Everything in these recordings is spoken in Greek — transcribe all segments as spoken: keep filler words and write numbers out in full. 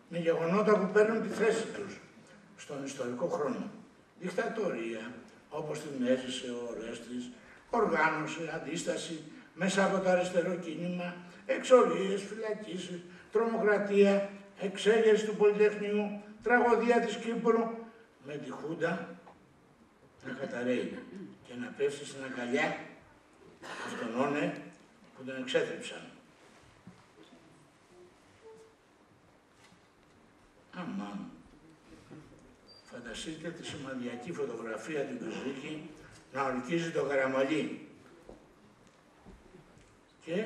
με γεγονότα που παίρνουν τη θέση τους στον ιστορικό χρόνο. Δικτατορία, όπως την έζησε ο Ορέστης, οργάνωση, αντίσταση, μέσα από το αριστερό κίνημα, εξορίες, φυλακίσεις, τρομοκρατία, εξέγερση του Πολυτεχνείου, τραγωδία της Κύπρου, με τη Χούντα να καταραίει και να πέσει στην αγκαλιά αυτών όνε που τον εξέτρεψαν. Αμάν. Φανταστείτε τη σημαδιακή φωτογραφία του Κιζίκη να ορκίζει το Καραμαλί. Και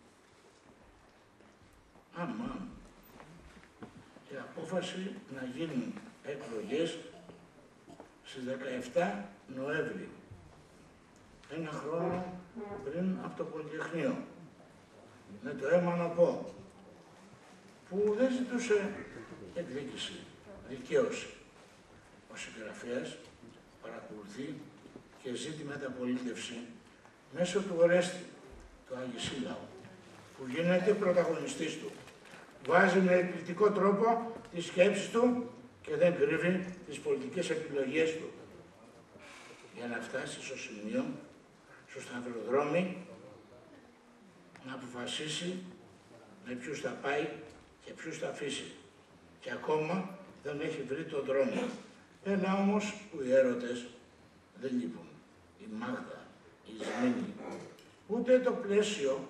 αμάν. Η απόφαση να γίνουν εκλογές στις δεκαεφτά Νοέμβρη, ένα χρόνο πριν από το Πολυτεχνείο, με το αίμα να πω, που δεν ζητούσε εκδίκηση, δικαίωση. Ο συγγραφέας παρακολουθεί και ζήτη μεταπολίτευση μέσω του Ορέστη, του Αγισίλαου, που γίνεται πρωταγωνιστής του. Βάζει με εκπληκτικό τρόπο τις σκέψεις του και δεν κρύβει τις πολιτικές επιλογές του, για να φτάσει στο σημείο, στο σταυροδρόμι, να αποφασίσει με ποιους θα πάει και ποιους θα αφήσει. Και ακόμα δεν έχει βρει τον δρόμο. Ένα όμως που οι έρωτες δεν λείπουν. Η Μάγδα, η Σμήνη, ούτε το πλαίσιο,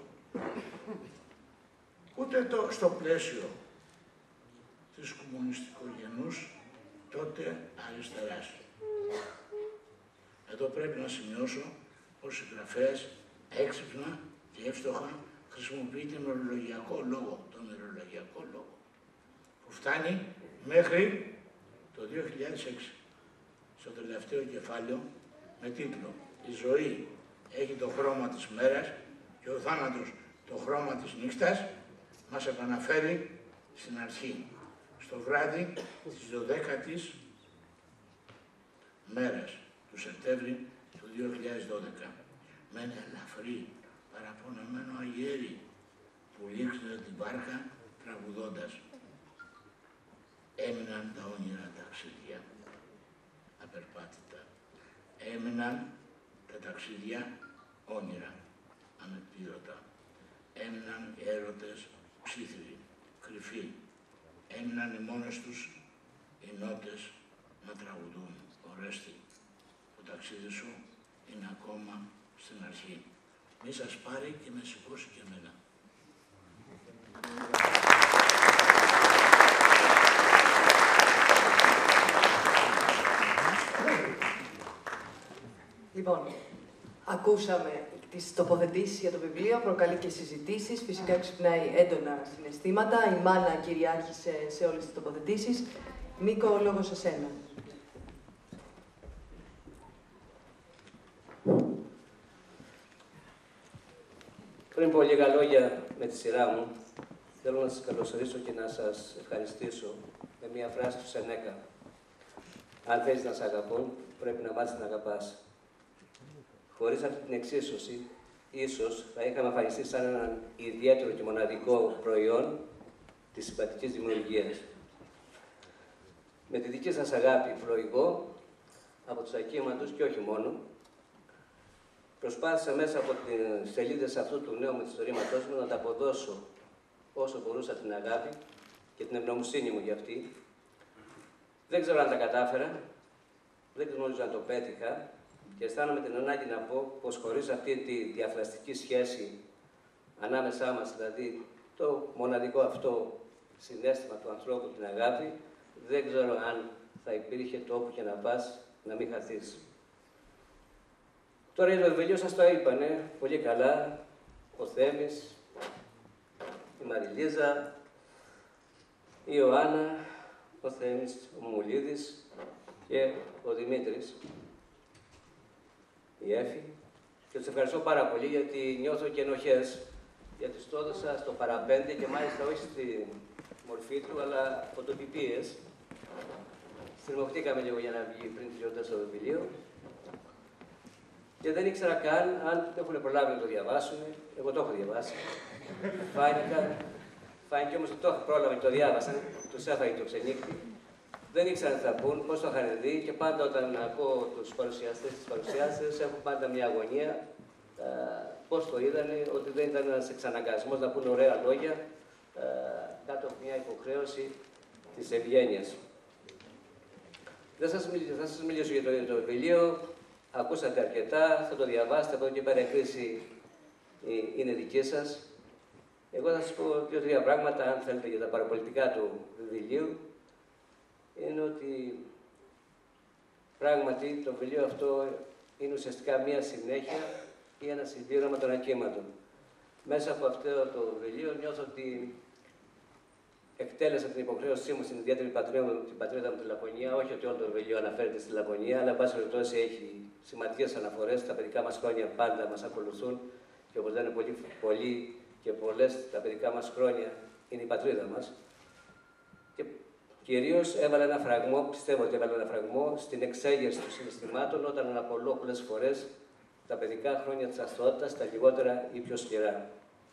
ούτε το στο πλαίσιο της κομμουνιστικογενούς τότε αριστεράς. Εδώ πρέπει να σημειώσω πως ο συγγραφέας έξυπνα και εύστοχα χρησιμοποιεί τον ορολογιακό λόγο, τον ορολογιακό λόγο, που φτάνει μέχρι το δύο χιλιάδες έξι, στο τελευταίο κεφάλαιο, με τίτλο «Η ζωή έχει το χρώμα της μέρας και ο θάνατος το χρώμα της νύχτας», μας επαναφέρει στην αρχή, στο βράδυ της δωδέκατης μέρας του Σεπτέμβρη του δύο χιλιάδες δώδεκα, με ένα ελαφρύ παραπονεμένο αγέρι που λήξε την βάρκα τραγουδώντας. Έμειναν τα όνειρα ταξίδια απερπάτητα. Έμειναν τα ταξίδια όνειρα ανεπλήρωτα. Έμειναν οι έρωτες ψήθυροι, κρυφοί. Έμειναν οι μόνες τους οι νότες να τραγουδούν. Ορέστη, το ταξίδι σου είναι ακόμα στην αρχή. Μη σας πάρει και με σηκώσει και εμένα. Λοιπόν, ακούσαμε τις τοποθετήσεις για το βιβλίο, προκαλεί και συζητήσεις, φυσικά ξυπνάει έντονα συναισθήματα. Η μάνα κυριάρχησε σε όλες τις τοποθετήσεις. Νίκο, ο λόγος σε σένα. Πριν πω λίγα λόγια με τη σειρά μου, θέλω να σας καλωσορίσω και να σας ευχαριστήσω με μια φράση του Σενέκα. Αν θέλεις να σ' αγαπούν, πρέπει να μάθεις να αγαπάς. Χωρίς αυτή την εξίσωση, ίσως θα είχαμε εμφανιστεί σαν έναν ιδιαίτερο και μοναδικό προϊόν της συμπατικής δημιουργίας. Με τη δική σας αγάπη προηγώ από τους ακύματους και όχι μόνο, προσπάθησα μέσα από τις σελίδες αυτού του νέου μυθιστορήματός μου να τα αποδώσω όσο μπορούσα την αγάπη και την ευγνωμοσύνη μου για αυτή. Δεν ξέρω αν τα κατάφερα, δεν γνωρίζω αν το πέτυχα και αισθάνομαι την ανάγκη να πω πως χωρίς αυτή τη διαφλαστική σχέση ανάμεσά μας, δηλαδή το μοναδικό αυτό συναίσθημα του ανθρώπου, την αγάπη, δεν ξέρω αν θα υπήρχε τόπο και να πας να μην χαθείς. Τώρα για το βιβλίο σας το είπανε πολύ καλά, ο Θέμης, η Μαριλίζα, η Ιωάννα, ο Θέμης, ο Μουλίδης και ο Δημήτρης, η Έφη. Και τους ευχαριστώ πάρα πολύ γιατί νιώθω και ενοχές, γιατί στο έδωσα στο παραπέντε και μάλιστα όχι στη μορφή του, αλλά φωτοτυπίες. Στριμωχτήκαμε λίγο για να βγει πριν τελειώνοντας το βιβλίο. Και δεν ήξερα καν αν έχουν προλάβει να το διαβάσουν. Εγώ το έχω διαβάσει. Φάνηκα, Φάνηκε όμως ότι το πρόλαβε, το διάβασαν, τους έφαγε το ξενύχτη. Δεν ήξεραν τι θα πούν, πώς το είχαν δει και πάντα όταν ακούω τους παρουσιαστές, τις παρουσιάσεις, έχω πάντα μια αγωνία. Ε, πώς το είδανε, ότι δεν ήταν ένας εξαναγκασμός να πούνε ωραία λόγια, ε, κάτω από μια υποχρέωση της ευγένειας. Δεν σας μιλήσω, θα σας μιλήσω για το, για το βιβλίο. Ακούσατε αρκετά, θα το διαβάσετε, από εδώ και πέρα η κρίση είναι δική σας. Εγώ θα σας πω δύο-τρία πράγματα, αν θέλετε, για τα παραπολιτικά του βιβλίου. Είναι ότι πράγματι το βιβλίο αυτό είναι ουσιαστικά μία συνέχεια ή ένα συμπλήρωμα των ακήματων. Μέσα από αυτό το βιβλίο νιώθω ότι εκτέλεσα την υποχρέωσή μου στην ιδιαίτερη πατρίδα μου, την πατρίδα μου τη Λαπωνία. Όχι ότι όλο το βιβλίο αναφέρεται στη Λαπωνία, αλλά εν πάση περιπτώσει έχει σημαντικές αναφορές. Τα παιδικά μας χρόνια πάντα μας ακολουθούν και όπως λένε πολύ, πολύ και πολλές, τα παιδικά μας χρόνια είναι η πατρίδα μας. Και κυρίως έβαλα ένα φραγμό, πιστεύω ότι έβαλα ένα φραγμό στην εξέγερση των συναισθημάτων όταν αναπολώ πολλές φορές τα παιδικά χρόνια της αθωότητας, τα λιγότερα ή πιο σκληρά.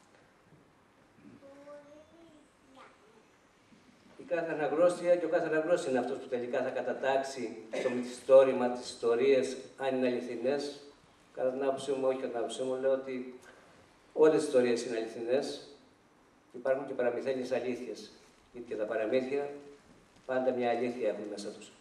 Η κάθε αναγνώστια και ο κάθε αναγνώστης είναι αυτός που τελικά θα κατατάξει το μυθιστόρημα, τις ιστορίες, αν είναι αληθινές. Κατά την άποψή μου, όχι κατά την άποψή μου, λέω ότι όλες οι ιστορίες είναι αληθινές. Υπάρχουν και παραμυθένιες αλήθειες. Γιατί και τα παραμύθια πάντα μια αλήθεια έχουν μέσα τους.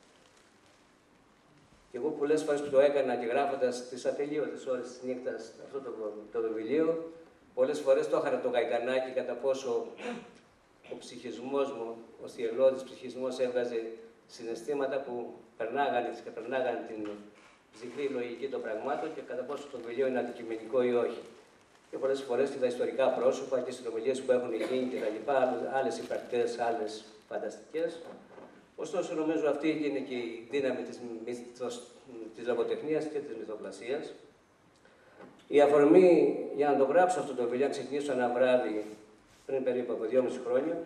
Και εγώ πολλές φορές που το έκανα και γράφοντας τις ατελείωτες ώρες της νύχτας αυτό το, το βιβλίο, πολλές φορές το είχα το γαϊτανάκι κατά πόσο ο ψυχισμός μου, ο θυελλώδης ψυχισμός έβγαζε συναισθήματα που περνάγανε και περνάγανε την ψυχρή λογική των πραγμάτων και κατά πόσο το βιβλίο είναι αντικειμενικό ή όχι. Και πολλές φορές είδα ιστορικά πρόσωπα και συνομιλίες που έχουν γίνει κτλ. Άλλες υπαρκτές, άλλες φανταστικές. Ωστόσο, νομίζω αυτή είναι και η δύναμη της, της λογοτεχνίας και της μυθοπλασίας. Η αφορμή για να το γράψω αυτό το βιβλίο, να ξεκινήσω ένα βράδυ πριν περίπου από δυόμιση χρόνια,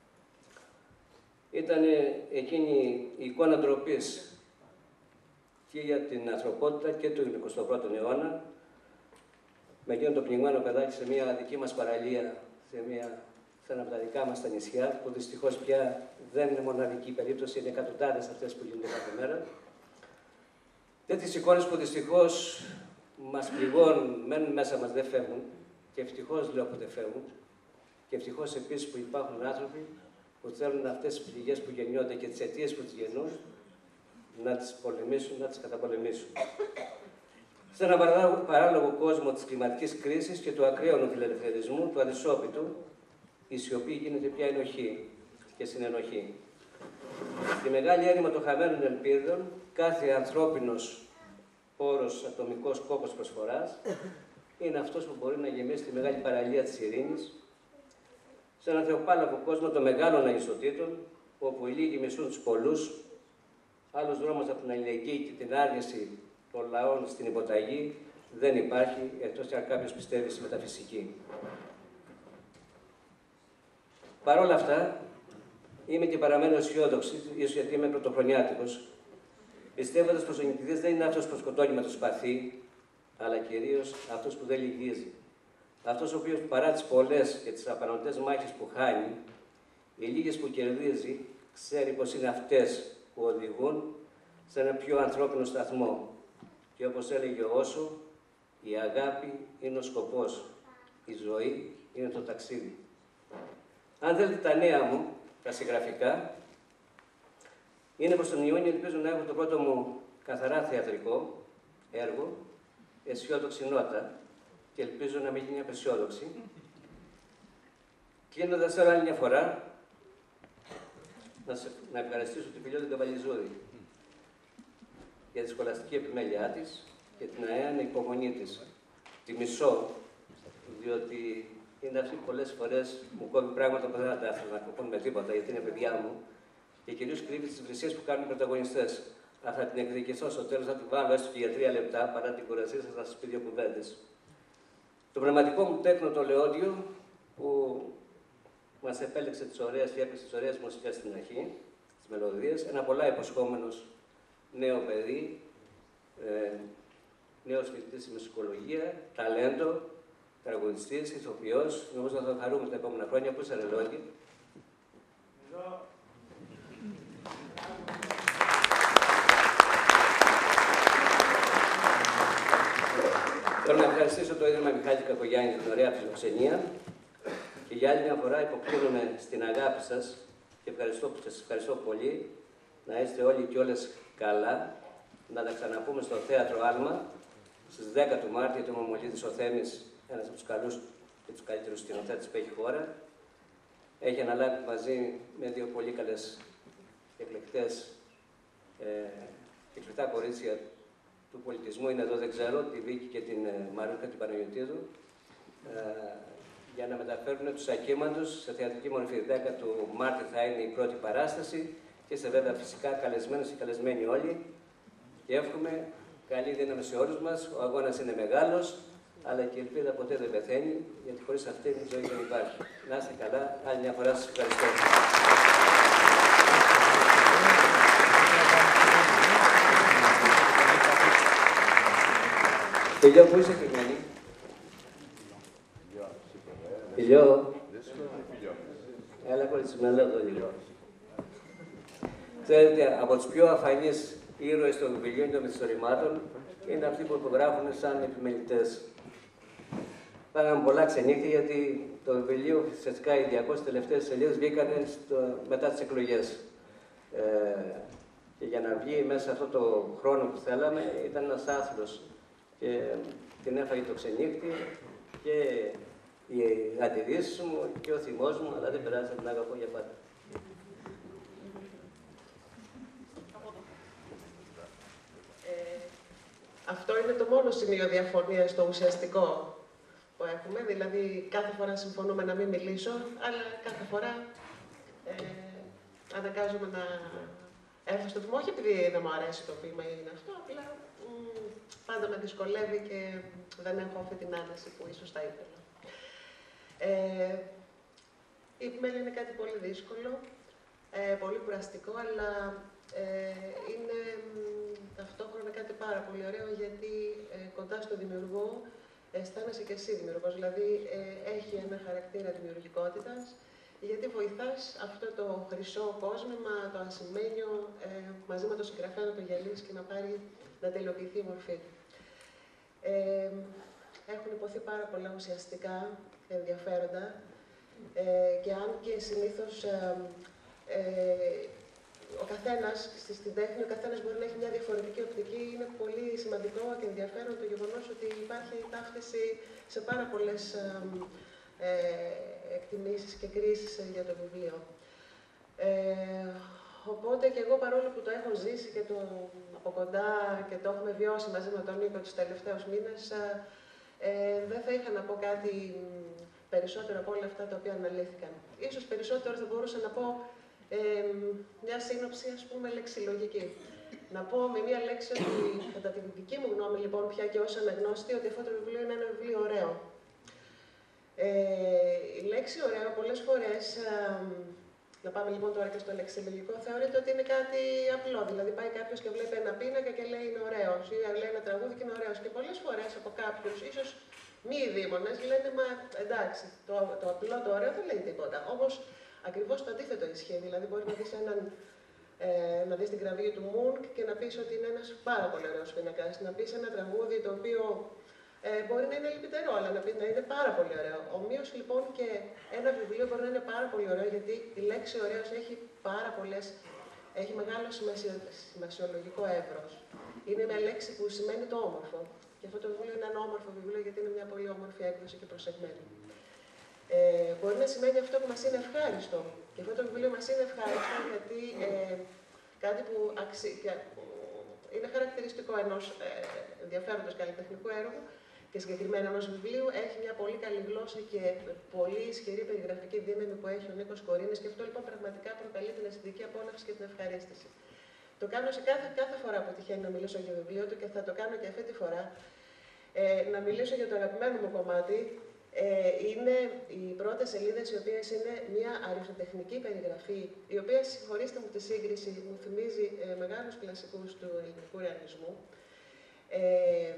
ήταν εκείνη η εικόνα ντροπής και για την ανθρωπότητα και του εικοστού πρώτου αιώνα, με εκείνο το πνιγμένο παιδάκι σε μια δική μας παραλία, σε, μια, σε ένα από τα δικά μας τα νησιά, που δυστυχώς πια δεν είναι μοναδική περίπτωση, είναι εκατοντάδες αυτές που γίνονται κάθε μέρα. Τέτοιες εικόνες που δυστυχώς μας πληγώνουν, μένουν μέσα μας, δεν φεύγουν, και ευτυχώς λέω που δεν φεύγουν, και ευτυχώς επίσης που υπάρχουν άνθρωποι που θέλουν αυτές τις πληγές που γεννιόνται και τις αιτίες που τις γεννούν να τις πολεμήσουν, να τις καταπολεμήσουν. Σε έναν παράλογο κόσμο της κλιματικής κρίσης και του ακραίωνου φιλελευθερισμού, του αδυσόπιτου, η σιωπή γίνεται πια ενοχή και συνενοχή. Στη μεγάλη έρημο των χαμένων ελπίδων, κάθε ανθρώπινος πόρος, ατομικός κόπος προσφοράς, είναι αυτός που μπορεί να γεμίσει τη μεγάλη παραλία της ειρήνης, σε έναν θεοπάλαβο κόσμο των μεγάλων ανισοτήτων, όπου οι λίγοι μισούν τους πολλούς, άλλος δρόμος από την αλληλεγγύη και την άρνηση των λαών στην υποταγή δεν υπάρχει, εκτός αν κάποιος πιστεύει στη μεταφυσική. Παρ' όλα αυτά, είμαι και παραμένω αισιόδοξη, ίσως γιατί είμαι πρωτοχρονιάτικος, πιστεύοντας πως ο νικητής δεν είναι αυτός που σκοτώνει με το σπαθί, αλλά κυρίως αυτός που δεν λυγίζει. Αυτός ο οποίος παρά τις πολλές και τις απανωτές μάχες που χάνει, οι λίγες που κερδίζει, ξέρει πως είναι αυτές που οδηγούν σε ένα πιο ανθρώπινο σταθμό. Και όπως έλεγε ο Όσο, η αγάπη είναι ο σκοπός, η ζωή είναι το ταξίδι. Αν θέλετε τα νέα μου, τα συγγραφικά, είναι πως τον Ιούνιο ελπίζω να έχω το πρώτο μου καθαρά θεατρικό έργο, αισιόδοξη νότα, και ελπίζω να μην γίνει απεσιόδοξη. Κλείνοντας τώρα άλλη μια φορά, να, σε, να ευχαριστήσω την Φιλιώδη Καβαλιζούρη για τη σχολαστική επιμέλειά της και την αέανη υπομονή της. Τη μισώ, διότι είναι αυτή που πολλές φορές μου κόβει πράγματα που δεν θα τα ήθελα να κοπούν με τίποτα, γιατί είναι παιδιά μου, και κυρίως κρύβει τις βρυσίες που κάνουν οι πρωταγωνιστές. Αν θα την εκδικηθώ στο τέλος, θα την βάλω έστω και για τρία λεπτά, παρά την κουρασία σας, να σας πει δύο κουβέντες. Το πνευματικό μου τέκνο, το Λεόντιο, που μας επέλεξε τις ωραίες και έπαιξε τις ωραίες μουσικές στην αρχή, τις μελωδίες, ένα πολλά υποσχόμενος νέο παιδί, ε, νέος φοιτητής στη μουσικολογία, ταλέντο, τραγουδιστής, ηθοποιός. Νομίζω θα το χαρούμε τα επόμενα χρόνια. Πού είσαι, ρε Λόγκη? Θέλω να ευχαριστήσω το Ίδρυμα Μιχάλη Κακογιάννη για την ωραία φιλοξενία και για άλλη μια φορά υποκλίνομαι στην αγάπη σας και ευχαριστώ, σας ευχαριστώ πολύ. Να είστε όλοι και όλες καλά. Να τα ξαναπούμε στο Θέατρο Άλμα στις δέκα του Μάρτη, γιατί ο Μαμολίδης ο Θέμης, ένας από τους καλούς και τους καλύτερους σκηνοθέτες που έχει η χώρα, έχει αναλάβει μαζί με δύο πολύ καλές εκλεκτές ε, εκλεκτά κορίτσια του πολιτισμού, είναι εδώ δεν ξέρω, τη Βίκη και την ε, Μαρούκα, την Παναγιωτίδου, ε, για να μεταφέρουν τους ακίμαντους σε θεατρική μορφή. δέκα του Μάρτη θα είναι η πρώτη παράσταση και είστε βέβαια φυσικά καλεσμένοι και καλεσμένοι όλοι. Και εύχομαι καλή δύναμη σε όλους μας. Ο αγώνας είναι μεγάλος, αλλά και η ελπίδα ποτέ δεν πεθαίνει, γιατί χωρίς αυτή η ζωή δεν υπάρχει. Να είστε καλά. Άλλη μια φορά σας ευχαριστώ. Ηλιό, πού είσαι κρυμμένη? Ηλιό. Έλα, κορίτσι, με λέω εδώ λίγο. Ξέρετε, από τους πιο αφανείς ήρωες των βιβλίων και των μυθιστορημάτων είναι αυτοί που υπογράφουν σαν επιμελητές. Πάγαμε πολλά ξενύχια γιατί το βιβλίο, φυσικά οι διακόσιες τελευταίες σελίδες βγήκαν μετά τις εκλογές. Ε, και για να βγει μέσα αυτό το χρόνο που θέλαμε ήταν ένας άθλος. Και την έφαγε το ξενύχτη και οι αντιδύσεις μου και ο θυμός μου, αλλά δεν πειράζει, την αγαπώ για πάντα. Ε, αυτό είναι το μόνο σημείο διαφωνίας στο ουσιαστικό που έχουμε, δηλαδή κάθε φορά συμφωνούμε να μην μιλήσω, αλλά κάθε φορά ε, αναγκάζομαι να έρθω στο βήμα, όχι επειδή δεν μου αρέσει το βήμα ή είναι αυτό, απλά μ, πάντα με δυσκολεύει και δεν έχω αυτή την άνεση που ίσως θα ήθελα. Ε, η επιμέλεια είναι κάτι πολύ δύσκολο, ε, πολύ κουραστικό, αλλά ε, είναι ταυτόχρονα κάτι πάρα πολύ ωραίο, γιατί ε, κοντά στο δημιουργό αισθάνεσαι και εσύ δημιουργός, δηλαδή ε, έχει ένα χαρακτήρα δημιουργικότητας, γιατί βοηθάς αυτό το χρυσό κόσμημα, το ασημένιο, ε, μαζί με το συγγραφέα να το γυαλίσει και να πάρει να τελειοποιηθεί η μορφή του. Ε, έχουν υποθεί πάρα πολλά ουσιαστικά ενδιαφέροντα ε, και αν και συνήθως ε, ε, ο καθένας, στην τέχνη, ο καθένας μπορεί να έχει μια διαφορετική οπτική, είναι πολύ σημαντικό και ενδιαφέρον το γεγονός ότι υπάρχει ταύτιση σε πάρα πολλές ε, ε, εκτιμήσεις και κρίσεις για το βιβλίο. Ε, οπότε και εγώ, παρόλο που το έχω ζήσει και το από κοντά και το έχουμε βιώσει μαζί με τον Νίκο τους τελευταίους μήνες, ε, δεν θα είχα να πω κάτι περισσότερο από όλα αυτά τα οποία αναλύθηκαν. Ίσως περισσότερο θα μπορούσα να πω ε, μια σύνοψη, ας πούμε, λεξιλογική. Να πω με μια λέξη ότι, κατά τη δική μου γνώμη, λοιπόν, πια και ως αναγνώστη, ότι αυτό το βιβλίο είναι ένα βιβλίο ωραίο. Ε, η λέξη ωραίο πολλές φορές, ε, να πάμε λοιπόν τώρα και στο λεξιλογικό, θεωρείται ότι είναι κάτι απλό. Δηλαδή πάει κάποιος και βλέπει ένα πίνακα και λέει είναι ωραίος, ή λέει ένα τραγούδι και είναι ωραίος. Και πολλές φορές από κάποιους, ίσως μη ειδήμονες, λένε μα εντάξει, το, το απλό, το ωραίο δεν λέει τίποτα. Όμως ακριβώς το αντίθετο ισχύει. Δηλαδή μπορεί να δεις, έναν, ε, να δεις την γραφή του Μουνκ και να πεις ότι είναι ένας πάρα πολύ ωραίος πίνακας. Να πεις ένα τραγούδι το οποίο Ε, μπορεί να είναι λυπητερό, αλλά να, να είναι πάρα πολύ ωραίο. Ομοίως λοιπόν και ένα βιβλίο μπορεί να είναι πάρα πολύ ωραίο, γιατί η λέξη ωραίος έχει πάρα πολλές, έχει μεγάλο σημασιο, σημασιολογικό εύρος. Είναι μια λέξη που σημαίνει το όμορφο. Και αυτό το βιβλίο είναι ένα όμορφο βιβλίο, γιατί είναι μια πολύ όμορφη έκδοση και προσεγμένη. Ε, μπορεί να σημαίνει αυτό που μας είναι ευχάριστο. Και αυτό το βιβλίο μας είναι ευχάριστο, γιατί ε, κάτι που αξι... είναι χαρακτηριστικό ενός ε, ενδιαφέροντος καλλιτεχνικού έργου, και συγκεκριμένα ενός βιβλίου, έχει μια πολύ καλή γλώσσα και πολύ ισχυρή περιγραφική δύναμη που έχει ο Νίκος Κορίνης, και αυτό λοιπόν πραγματικά προκαλεί την αισθητική απόλαυση και την ευχαρίστηση. Το κάνω σε κάθε, κάθε φορά που τυχαίνει να μιλήσω για βιβλίο του, και θα το κάνω και αυτή τη φορά. Ε, να μιλήσω για το αγαπημένο μου κομμάτι. Ε, είναι οι πρώτες σελίδες, οι οποίες είναι μια αριστοτεχνική περιγραφή, η οποία, συγχωρήστε μου τη σύγκριση, μου θυμίζει ε, μεγάλους κλασικούς του ελληνικού ρεαλισμού. Ε,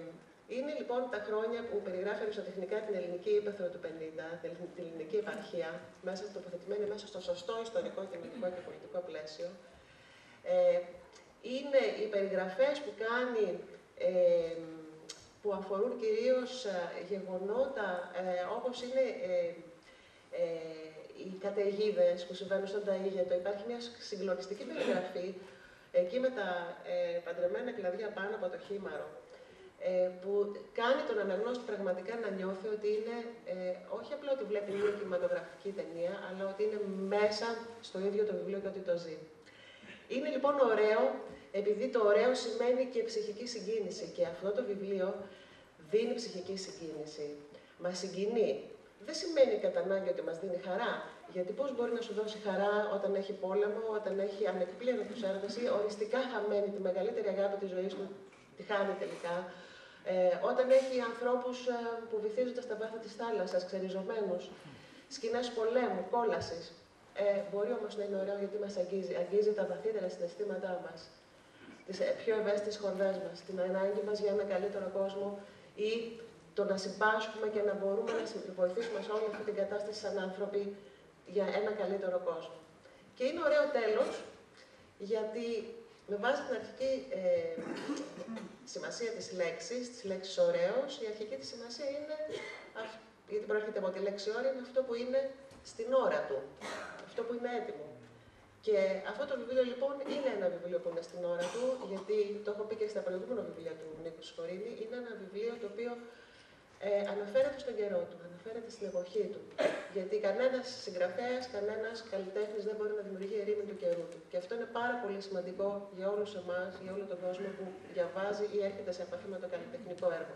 Είναι λοιπόν τα χρόνια που περιγράφει αριστοτεχνικά την ελληνική ύπαιθρο του πενήντα, την ελληνική επαρχία, μέσα τοποθετημένη μέσα στο σωστό ιστορικό, κοινωνικό και πολιτικό πλαίσιο. Ε, είναι οι περιγραφές που κάνει, ε, που αφορούν κυρίως γεγονότα ε, όπως είναι ε, ε, οι καταιγίδες που συμβαίνουν στον Ταΐγετο. Υπάρχει μια συγκλονιστική περιγραφή εκεί με τα ε, παντρεμένα κλαδιά πάνω από το χήμαρο, ε, που κάνει τον αναγνώστη πραγματικά να νιώθει ότι είναι, ε, όχι απλά ότι βλέπει μια κινηματογραφική ταινία, αλλά ότι είναι μέσα στο ίδιο το βιβλίο και ότι το ζει. Είναι λοιπόν ωραίο, επειδή το ωραίο σημαίνει και ψυχική συγκίνηση και αυτό το βιβλίο δίνει ψυχική συγκίνηση. Μας συγκινεί. Δεν σημαίνει κατά ανάγκη ότι μας δίνει χαρά, γιατί πώς μπορεί να σου δώσει χαρά όταν έχει πόλεμο, όταν έχει ανεκπλήρωτους έρωτες ή οριστικά χαμένη τη μεγαλύτερη αγάπη της ζωής του, τη χάνει τελικά, ε, όταν έχει ανθρώπους ε, που βυθίζονται στα βάθη της θάλασσας, ξεριζωμένους, σκηνές πολέμου, κόλασης. Ε, μπορεί όμως να είναι ωραίο γιατί μας αγγίζει, αγγίζει τα βαθύτερα συναισθήματά μας, τις πιο ευαίσθητες χορδές μας, την ανάγκη μας για ένα καλύτερο κόσμο ή το να συμπάσχουμε και να μπορούμε να βοηθήσουμε σε όλη αυτή την κατάσταση σαν άνθρωποι για ένα καλύτερο κόσμο. Και είναι ωραίο τέλος, γιατί με βάση την αρχική ε, σημασία της λέξης, της λέξης ωραίος, η αρχική της σημασία είναι, γιατί προέρχεται από τη λέξη ώρα, είναι αυτό που είναι στην ώρα του, αυτό που είναι έτοιμο. Και αυτό το βιβλίο λοιπόν είναι ένα βιβλίο που είναι στην ώρα του, γιατί το έχω πει και στα προηγούμενα βιβλία του Νίκου Σχορίνη, είναι ένα βιβλίο το οποίο ε, αναφέρεται στον καιρό του, αναφέρεται στην εποχή του. Γιατί κανένας συγγραφέας, κανένας καλλιτέχνης δεν μπορεί να δημιουργεί ερήμην του καιρού του. Και αυτό είναι πάρα πολύ σημαντικό για όλους εμάς, για όλο τον κόσμο που διαβάζει ή έρχεται σε επαφή με το καλλιτεχνικό έργο.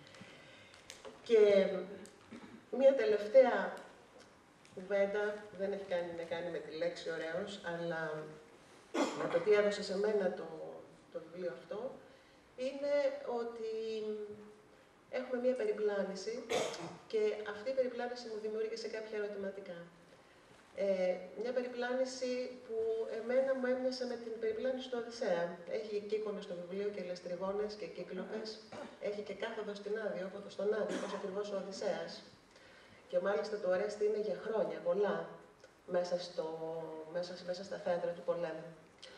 Και μία τελευταία κουβέντα, δεν έχει κάνει να κάνει με τη λέξη ωραίος, αλλά με το τι έδωσε σε μένα το, το βιβλίο αυτό, είναι ότι έχουμε μία περιπλάνηση και αυτή η περιπλάνηση μου δημιούργησε κάποια ερωτηματικά. Ε, μια περιπλάνηση που εμένα μου έμοιασε με την περιπλάνηση του Οδυσσέα. Έχει και κύκονες στο βιβλίο και λεστριγόνες και κύκλοπες. Έχει και κάθοδο στην Άδη, όπως στον Άδη, όπως ακριβώς ο Οδυσσέας. Και μάλιστα το Ορέστη είναι για χρόνια, πολλά, μέσα, στο, μέσα, μέσα στα θέατρα του πολέμου.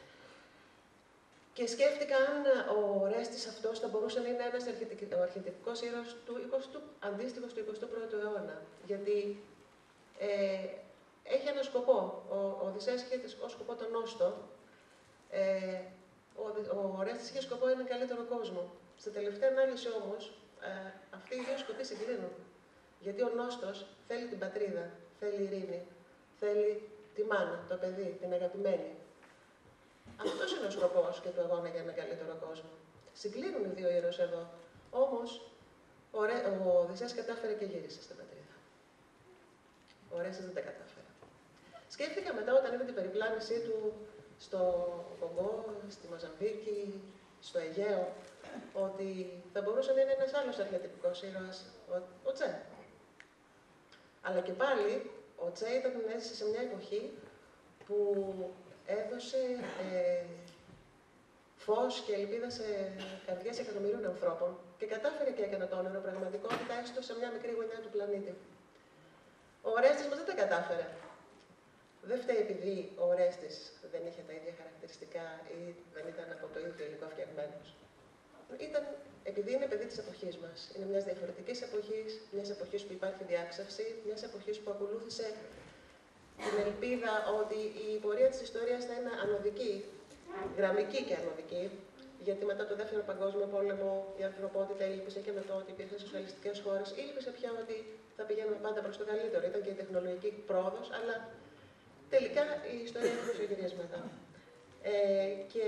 Και σκέφτηκα αν ο Ορέστης αυτός θα μπορούσε να είναι ένας αρχιτεκτικός ήρωας του εικοστού, αντίστοιχος του εικοστού πρώτου αιώνα. Γιατί ε, έχει ένα σκοπό. Ο, ο Οδυσσέας είχε ως σκοπό τον Νόστο. Ε, ο, ο Ορέστης είχε σκοπό έναν καλύτερο κόσμο. Στη τελευταία ανάλυση όμως, ε, αυτοί οι δύο σκοποί συγκλίνουν. Γιατί ο Νόστος θέλει την πατρίδα, θέλει ειρήνη, θέλει τη μάνα, το παιδί, την αγαπημένη. Αυτός είναι ο σκοπός και του αγώνα για έναν καλύτερο κόσμο. Συγκλίνουν οι δύο ήρωες εδώ. Όμως, ο, Ρε, ο Οδυσσέας κατάφερε και γύρισε στην πατρίδα. Ο Ορέστης δεν τα κατάφερε. Σκέφτηκα μετά όταν είδε την περιπλάνησή του στο Κονγκό, στη Μοζαμβίκη, στο Αιγαίο, ότι θα μπορούσε να είναι ένας άλλος αρχιετυπικός ήρωας, ο, ο Τσε. Αλλά και πάλι, ο Τσε ήταν έζησε σε μια εποχή που έδωσε ε, φως και ελπίδα σε καρδιές εκατομμυρίων ανθρώπων και κατάφερε και έκανε το όνειρο πραγματικότητα έστω σε μια μικρή γωνιά του πλανήτη. Ο Ορέστης μας δεν τα κατάφερε. Δεν φταίει επειδή ο Ορέστης δεν είχε τα ίδια χαρακτηριστικά ή δεν ήταν από το ίδιο υλικό φτιαγμένος. Ήταν επειδή είναι παιδί της εποχής μας. Είναι μιας διαφορετικής εποχής, μιας εποχής που υπάρχει διάξευση, μιας εποχής που ακολούθησε την ελπίδα ότι η πορεία της ιστορίας θα είναι ανωδική, γραμμική και ανωδική, γιατί μετά το Δεύτερο Παγκόσμιο Πόλεμο η ανθρωπότητα ήλπισε και με το ότι υπήρχαν σοσιαλιστικές χώρες, ήλπισε πια ότι θα πηγαίνουμε πάντα προς το καλύτερο. Ήταν και η τεχνολογική πρόοδος, αλλά τελικά η ιστορία έχει γυρίσματα. Ε, και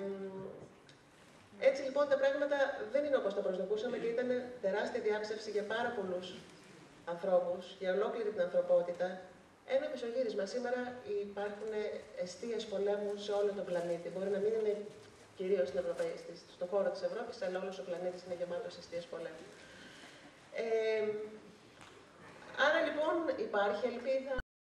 έτσι λοιπόν τα πράγματα δεν είναι όπως τα προσδοκούσαμε και ήταν τεράστια διάψευση για πάρα πολλούς ανθρώπους, για ολόκληρη την ανθρωπότητα. Ένα μισογύρισμα. Σήμερα υπάρχουν εστίες πολέμου σε όλο τον πλανήτη. Μπορεί να μην είναι κυρίως στην Ευρωπαϊκή, στον χώρο της Ευρώπης, αλλά όλος ο πλανήτης είναι γεμάτος εστίες πολέμου. Ε, άρα λοιπόν υπάρχει ελπίδα.